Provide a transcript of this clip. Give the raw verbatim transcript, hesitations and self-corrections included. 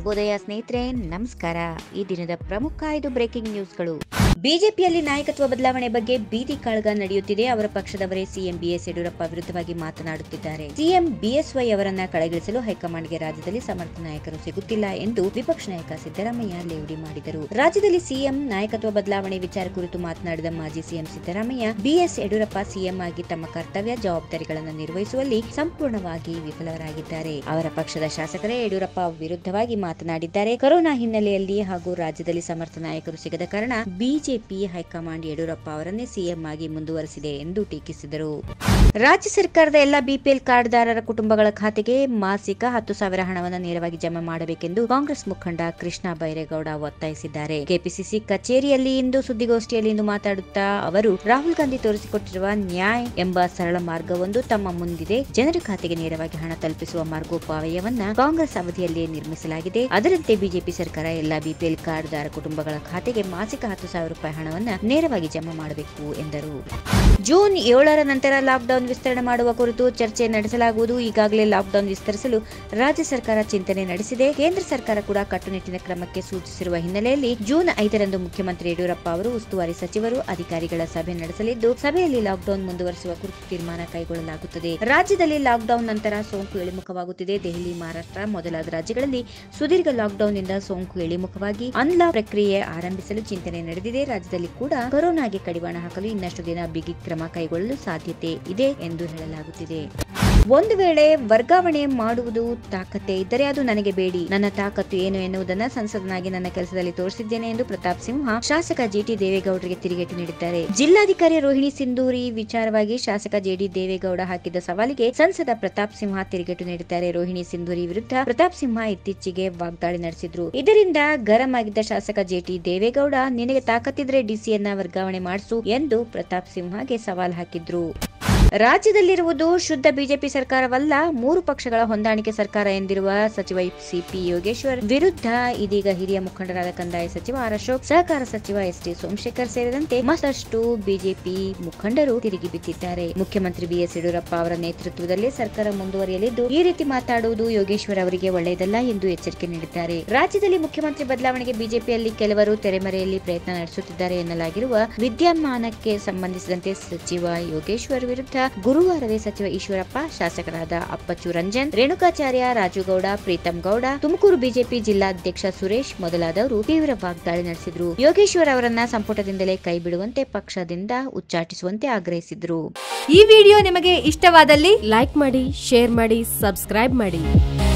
ಶುಭೋದಯ ಸ್ನೇಹಿತರೆ, ನಮಸ್ಕಾರ. ಈ ದಿನದ ಪ್ರಮುಖ ಐದು ಬ್ರೇಕಿಂಗ್ ನ್ಯೂಸ್ಗಳು. ಬಿಜೆಪಿಯಲ್ಲಿ ನಾಯಕತ್ವ ಬದಲಾವಣೆ ಬಗ್ಗೆ ಬೀದಿ ಕಾಳಗ ನಡೆಯುತ್ತಿದೆ. ಅವರ ಪಕ್ಷದವರೇ ಸಿಎಂ ಬಿಎಸ್ ಯಡಿಯೂರಪ್ಪ ವಿರುದ್ಧವಾಗಿ ಮಾತನಾಡುತ್ತಿದ್ದಾರೆ. ಸಿಎಂ ಬಿಎಸ್ವೈ ಅವರನ್ನ ಕಳೆಗಿಳಿಸಲು ಹೈಕಮಾಂಡ್ಗೆ ರಾಜ್ಯದಲ್ಲಿ ಸಮರ್ಥ ನಾಯಕರು ಸಿಗುತ್ತಿಲ್ಲ ಎಂದು ವಿಪಕ್ಷ ನಾಯಕ ಸಿದ್ದರಾಮಯ್ಯ ಲೇವಡಿ ಮಾಡಿದರು. ರಾಜ್ಯದಲ್ಲಿ ಸಿಎಂ ನಾಯಕತ್ವ ಬದಲಾವಣೆ ವಿಚಾರ ಕುರಿತು ಮಾತನಾಡಿದ ಮಾಜಿ CM Siddaramaiah, B S Yediyurappa CM ಆಗಿ ತಮ್ಮ ಕರ್ತವ್ಯ ಜವಾಬ್ದಾರಿಗಳನ್ನು ನಿರ್ವಹಿಸುವಲ್ಲಿ ಸಂಪೂರ್ಣವಾಗಿ ವಿಫಲರಾಗಿದ್ದಾರೆ. ಅವರ ಪಕ್ಷದ ಶಾಸಕರೇ ಯಡಿಯೂರಪ್ಪ ವಿರುದ್ಧವಾಗಿ ಮಾತನಾಡಿದ್ದಾರೆ. ಕೊರೋನಾ ಹಿನ್ನೆಲೆಯಲ್ಲಿ ಹಾಗೂ ರಾಜ್ಯದಲ್ಲಿ ಸಮರ್ಥ ನಾಯಕರು ಸಿಗದ ಕಾರಣ ಬಿಜೆಪಿ ಹೈಕಮಾಂಡ್ ಯಡಿಯೂರಪ್ಪ ಅವರನ್ನೇ ಸಿಎಂ ಆಗಿ ಮುಂದುವರೆಸಿದೆ ಎಂದು ಟೀಕಿಸಿದರು. ರಾಜ್ಯ ಸರ್ಕಾರದ ಎಲ್ಲಾ ಬಿಪಿಎಲ್ ಕಾರ್ಡ್ದಾರರ ಕುಟುಂಬಗಳ ಖಾತೆಗೆ ಮಾಸಿಕ ಹತ್ತು ಸಾವಿರ ಹಣವನ್ನು ನೇರವಾಗಿ ಜಮಾ ಮಾಡಬೇಕೆಂದು ಕಾಂಗ್ರೆಸ್ ಮುಖಂಡ ಕೃಷ್ಣ ಬೈರೇಗೌಡ ಒತ್ತಾಯಿಸಿದ್ದಾರೆ. ಕೆಪಿಸಿಸಿ ಕಚೇರಿಯಲ್ಲಿ ಇಂದು ಸುದ್ದಿಗೋಷ್ಠಿಯಲ್ಲಿ ಇಂದು ಮಾತನಾಡುತ್ತಾ ಅವರು, ರಾಹುಲ್ ಗಾಂಧಿ ತೋರಿಸಿಕೊಟ್ಟಿರುವ ನ್ಯಾಯ್ ಎಂಬ ಸರಳ ಮಾರ್ಗವೊಂದು ತಮ್ಮ ಮುಂದಿದೆ. ಜನರ ಖಾತೆಗೆ ನೇರವಾಗಿ ಹಣ ತಲುಪಿಸುವ ಮಾರ್ಗೋಪಾಯವನ್ನ ಕಾಂಗ್ರೆಸ್ ಅವಧಿಯಲ್ಲಿ ನಿರ್ಮಿಸಲಾಗಿದೆ. ಅದರಂತೆ ಬಿಜೆಪಿ ಸರ್ಕಾರ ಎಲ್ಲಾ ಬಿಪಿಎಲ್ ಕಾರ್ಡ್ದಾರ ಕುಟುಂಬಗಳ ಖಾತೆಗೆ ಮಾಸಿಕ ಹತ್ತು ಸಾವಿರ ರೂಪಾಯಿ ಹಣವನ್ನ ನೇರವಾಗಿ ಜಮಾ ಮಾಡಬೇಕು ಎಂದರು. ಜೂನ್ ಏಳರ ನಂತರ ಲಾಕ್ಡೌನ್ ವಿಸ್ತರಣೆ ಮಾಡುವ ಕುರಿತು ಚರ್ಚೆ ನಡೆಸಲಾಗುವುದು. ಈಗಾಗಲೇ ಲಾಕ್ಡೌನ್ ವಿಸ್ತರಿಸಲು ರಾಜ್ಯ ಸರ್ಕಾರ ಚಿಂತನೆ ನಡೆಸಿದೆ. ಕೇಂದ್ರ ಸರ್ಕಾರ ಕೂಡ ಕಟ್ಟುನಿಟ್ಟಿನ ಕ್ರಮಕ್ಕೆ ಸೂಚಿಸಿರುವ ಹಿನ್ನೆಲೆಯಲ್ಲಿ ಜೂನ್ ಐದರಂದು ಮುಖ್ಯಮಂತ್ರಿ ಯಡಿಯೂರಪ್ಪ ಅವರು ಉಸ್ತುವಾರಿ ಸಚಿವರು ಅಧಿಕಾರಿಗಳ ಸಭೆ ನಡೆಸಲಿದ್ದು, ಸಭೆಯಲ್ಲಿ ಲಾಕ್ಡೌನ್ ಮುಂದುವರಿಸುವ ಕುರಿತು ತೀರ್ಮಾನ ಕೈಗೊಳ್ಳಲಾಗುತ್ತದೆ. ರಾಜ್ಯದಲ್ಲಿ ಲಾಕ್ಡೌನ್ ನಂತರ ಸೋಂಕು ಇಳಿಮುಖವಾಗುತ್ತಿದೆ. ದೆಹಲಿ, ಮಹಾರಾಷ್ಟ್ರ ಮೊದಲಾದ ರಾಜ್ಯಗಳಲ್ಲಿ ಸುದೀರ್ಘ ಲಾಕ್ಡೌನ್ನಿಂದ ಸೋಂಕು ಇಳಿಮುಖವಾಗಿ ಅನ್ಲಾಕ್ ಪ್ರಕ್ರಿಯೆ ಆರಂಭಿಸಲು ಚಿಂತನೆ ನಡೆದಿದೆ. ರಾಜ್ಯದಲ್ಲಿ ಕೂಡ ಕೊರೋನಾಗೆ ಕಡಿವಾಣ ಹಾಕಲು ಇನ್ನಷ್ಟು ದಿನ ಬಿಗಿ ಕ್ರಮ ಕೈಗೊಳ್ಳಲು ಸಾಧ್ಯತೆ ಇದೆ ಎಂದು ಹೇಳಲಾಗುತ್ತಿದೆ. ಒಂದು ವೇಳೆ ವರ್ಗಾವಣೆ ಮಾಡುವುದು ತಾಕತ್ತೆ ಇದ್ದರೆ ಅದು ನನಗೆ ಬೇಡಿ. ನನ್ನ ತಾಕತ್ತು ಏನು ಎನ್ನುವುದನ್ನು ಸಂಸದನಾಗಿ ನನ್ನ ಕೆಲಸದಲ್ಲಿ ತೋರಿಸಿದ್ದೇನೆ ಎಂದು ಪ್ರತಾಪ್ ಸಿಂಹ ಶಾಸಕ ಜಿಟಿ ದೇವೇಗೌಡರಿಗೆ ತಿರುಗೇಟು ನೀಡಿದ್ದಾರೆ. ಜಿಲ್ಲಾಧಿಕಾರಿ ರೋಹಿಣಿ ಸಿಂಧೂರಿ ವಿಚಾರವಾಗಿ ಶಾಸಕ ಜೆಡಿ ದೇವೇಗೌಡ ಹಾಕಿದ್ದ ಸವಾಲಿಗೆ ಸಂಸದ ಪ್ರತಾಪ್ ಸಿಂಹ ತಿರುಗೇಟು ನೀಡಿದ್ದಾರೆ. ರೋಹಿಣಿ ಸಿಂಧೂರಿ ವಿರುದ್ಧ ಪ್ರತಾಪ್ ಸಿಂಹ ಇತ್ತೀಚೆಗೆ ವಾಗ್ದಾಳಿ ನಡೆಸಿದ್ರು. ಇದರಿಂದ ಗರಂ ಆಗಿದ್ದ ಶಾಸಕ ಜೆಟಿ ದೇವೇಗೌಡ, ನಿನಗೆ ತಾಕತ್ತಿದ್ರೆ ಡಿಸಿಯನ್ನ ವರ್ಗಾವಣೆ ಮಾಡಿಸು ಎಂದು ಪ್ರತಾಪ್ ಸಿಂಹಗೆ ಸವಾಲ್ ಹಾಕಿದ್ರು. ರಾಜ್ಯದಲ್ಲಿರುವುದು ಶುದ್ಧ ಬಿಜೆಪಿ ಸರ್ಕಾರವಲ್ಲ, ಮೂರು ಪಕ್ಷಗಳ ಹೊಂದಾಣಿಕೆ ಸರ್ಕಾರ ಎಂದಿರುವ ಸಚಿವ ಸಿಪಿ ಯೋಗೇಶ್ವರ್ ವಿರುದ್ಧ ಇದೀಗ ಹಿರಿಯ ಮುಖಂಡರಾದ ಕಂದಾಯ ಸಚಿವ ಆರ್ ಅಶೋಕ್, ಸಹಕಾರ ಸಚಿವ ಎಸ್ ಟಿ ಸೋಮಶೇಖರ್ ಸೇರಿದಂತೆ ಮತ್ತಷ್ಟು ಬಿಜೆಪಿ ಮುಖಂಡರು ತಿರುಗಿ ಬಿದ್ದಿದ್ದಾರೆ. ಮುಖ್ಯಮಂತ್ರಿ ಬಿಎಸ್ ಯಡಿಯೂರಪ್ಪ ಅವರ ನೇತೃತ್ವದಲ್ಲಿ ಸರ್ಕಾರ ಮುಂದುವರಿಯಲಿದ್ದು, ಈ ರೀತಿ ಮಾತಾಡುವುದು ಯೋಗೇಶ್ವರ್ ಅವರಿಗೆ ಒಳ್ಳೆಯದಲ್ಲ ಎಂದು ಎಚ್ಚರಿಕೆ ನೀಡಿದ್ದಾರೆ. ರಾಜ್ಯದಲ್ಲಿ ಮುಖ್ಯಮಂತ್ರಿ ಬದಲಾವಣೆಗೆ ಬಿಜೆಪಿಯಲ್ಲಿ ಕೆಲವರು ತೆರೆಮರೆಯಲ್ಲಿ ಪ್ರಯತ್ನ ನಡೆಸುತ್ತಿದ್ದಾರೆ ಎನ್ನಲಾಗಿರುವ ವಿದ್ಯಮಾನಕ್ಕೆ ಸಂಬಂಧಿಸಿದಂತೆ ಸಚಿವ ಯೋಗೇಶ್ವರ್ ವಿರುದ್ಧ ಗುರುವಾರವೇ ಸಚಿವ ಈಶ್ವರಪ್ಪ, ಶಾಸಕರಾದ ಅಪ್ಪಚ್ಚು ರಂಜನ್, ರೇಣುಕಾಚಾರ್ಯ, ರಾಜುಗೌಡ, ಪ್ರೀತಂ ಗೌಡ, ತುಮಕೂರು ಬಿಜೆಪಿ ಜಿಲ್ಲಾಧ್ಯಕ್ಷ ಸುರೇಶ್ ಮೊದಲಾದವರು ತೀವ್ರ ವಾಗ್ದಾಳಿ ನಡೆಸಿದ್ರು. ಯೋಗೇಶ್ವರ್ ಅವರನ್ನ ಸಂಪುಟದಿಂದಲೇ ಕೈ ಬಿಡುವಂತೆ ಪಕ್ಷದಿಂದ ಉಚ್ಚಾಟಿಸುವಂತೆ ಆಗ್ರಹಿಸಿದ್ರು. ಈ ವಿಡಿಯೋ ನಿಮಗೆ ಇಷ್ಟವಾದಲ್ಲಿ ಲೈಕ್ ಮಾಡಿ, ಶೇರ್ ಮಾಡಿ, ಸಬ್ಸ್ಕ್ರೈಬ್ ಮಾಡಿ.